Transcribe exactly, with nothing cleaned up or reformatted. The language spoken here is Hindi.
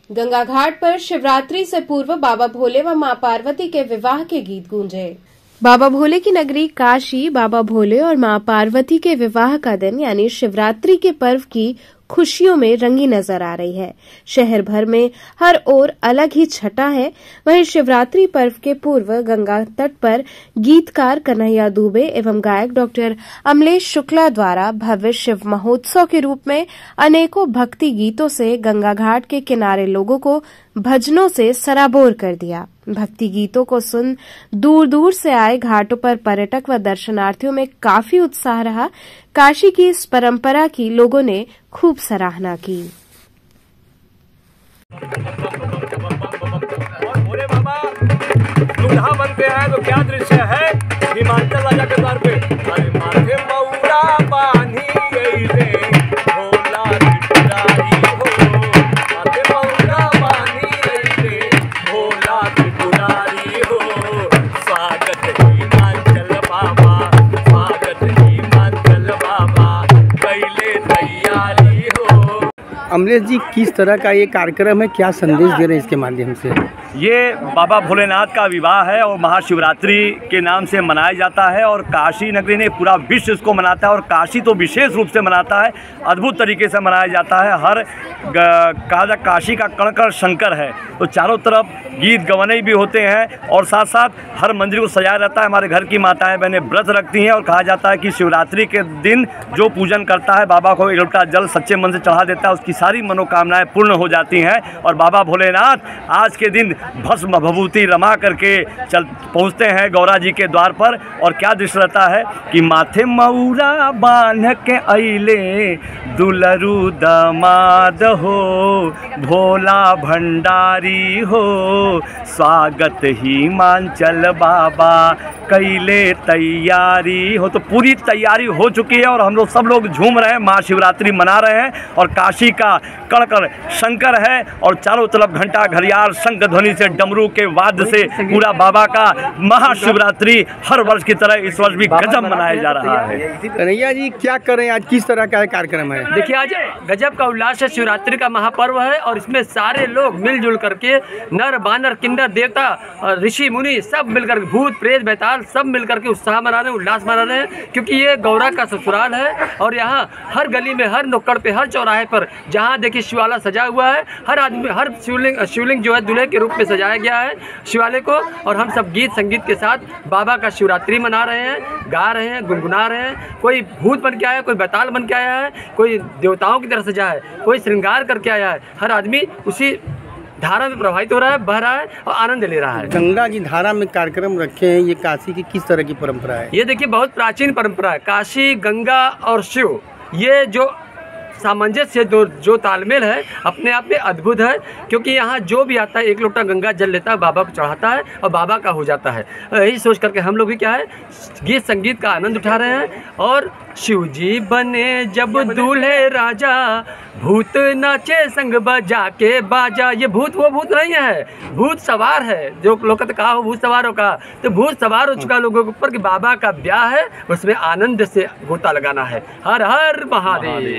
गंगा घाट पर शिवरात्रि से पूर्व बाबा भोले व मां पार्वती के विवाह के गीत गूंजे। बाबा भोले की नगरी काशी बाबा भोले और मां पार्वती के विवाह का दिन यानी शिवरात्रि के पर्व की खुशियों में रंगी नजर आ रही है। शहर भर में हर ओर अलग ही छटा है। वहीं शिवरात्रि पर्व के पूर्व गंगा तट पर गीतकार कन्हैया दुबे एवं गायक डॉक्टर अमलेश शुक्ला द्वारा भव्य शिव महोत्सव के रूप में अनेकों भक्ति गीतों से गंगा घाट के किनारे लोगों को भजनों से सराबोर कर दिया। भक्ति गीतों को सुन दूर दूर से आए घाटों पर पर्यटक व दर्शनार्थियों में काफी उत्साह रहा। काशी की इस परंपरा की लोगों ने खूब सराहना की। और भोले बाबा दूल्हा बनते हैं तो क्या दृश्य है हिमाचल राजा के द्वार पे। अरे माथे मौरा बांधी रे भोला त्रिपुरारी हो, माथे मौरा बांधी रे भोला त्रिपुरारी हो। स्वागत हिमाचल बाबा, स्वागत हिमाचल बाबा, कैले तैयारी हो। अमलेश जी, किस तरह का ये कार्यक्रम है, क्या संदेश दे रहे हैं इसके माध्यम से? ये बाबा भोलेनाथ का विवाह है और महाशिवरात्रि के नाम से मनाया जाता है और काशी नगरी ने पूरा विश्व इसको मनाता है और काशी तो विशेष रूप से मनाता है। अद्भुत तरीके से मनाया जाता है। हर कहा जा काशी का कण कण शंकर है, तो चारों तरफ गीत गवने भी होते हैं और साथ साथ हर मंदिर को सजाया रहता है। हमारे घर की माताएं बहनें व्रत रखती हैं और कहा जाता है कि शिवरात्रि के दिन जो पूजन करता है, बाबा को एक लोटा जल सच्चे मन से चढ़ा देता है, उसकी सारी मनोकामनाएं पूर्ण हो जाती हैं। और बाबा भोलेनाथ आज के दिन भस्म भभूति रमा करके चल पहुँचते हैं गौरा जी के द्वार पर। और क्या दृश्य रहता है कि माथे मौरा बांध के अइले दुलरू दमाद हो, भोला भंडारी हो, स्वागत हिमाचल बाबा, कैले तैयारी हो। तो पूरी तैयारी हो चुकी है और हम लोग सब लोग झूम रहे हैं, महाशिवरात्रि मना रहे हैं। और काशी का कण कण शंकर है और चारों तरफ घंटा घड़ियाल शंख ध्वनि से डमरू के वाद्य से पूरा बाबा का महाशिवरात्रि हर वर्ष की तरह इस वर्ष भी गजब मनाया जा रहा है। कन्हैया जी, क्या करें, आज किस तरह का कार्यक्रम है? देखिए, आज गजब का उल्लास है। शिवरात्रि का महापर्व है और इसमें सारे लोग मिलजुल करके नर बानर किन्नर देवता ऋषि मुनि सब मिलकर, भूत प्रेत बैताल सब मिलकर के उत्साह मना रहे हैं, उल्लास मना रहे हैं। क्योंकि ये गौरा का ससुराल है और यहाँ हर गली में, हर नुक्कड़ पे, हर चौराहे पर जहाँ देखिए शिवाला सजा हुआ है, हर आदमी, हर शिवलिंग शिवलिंग जो है दूल्हे के रूप में सजाया गया है शिवालय को। और हम सब गीत संगीत के साथ बाबा का शिवरात्रि मना रहे हैं, गा रहे हैं, गुनगुना रहे हैं। कोई भूत बन के आया है, कोई बैताल बन के आया है, कोई देवताओं की तरह सजा है, कोई श्रृंगार करके आया है। हर आदमी उसी धारा में प्रभावित हो रहा है, बह रहा है और आनंद ले रहा है। गंगा जी धारा में कार्यक्रम रखे हैं, ये काशी की किस तरह की परंपरा है? ये देखिए, बहुत प्राचीन परंपरा है। काशी, गंगा और शिव, ये जो सामंजस्य जो जो तालमेल है अपने आप में अद्भुत है। क्योंकि यहाँ जो भी आता है एक लोटा गंगा जल लेता है, बाबा को चढ़ाता है और बाबा का हो जाता है। यही सोच करके हम लोग भी क्या है, गीत संगीत का आनंद उठा रहे हैं। और शिव जी बने जब दूल्हे राजा, भूत नाचे संग बजा के बाजा। ये भूत वो भूत नहीं है, भूत सवार है। जो लोग कहते कहा हो भूत सवारों का, तो भूत सवार हो चुका लोगों के ऊपर कि बाबा का ब्याह है, उसमें आनंद से गोता लगाना है। हर हर महादेव।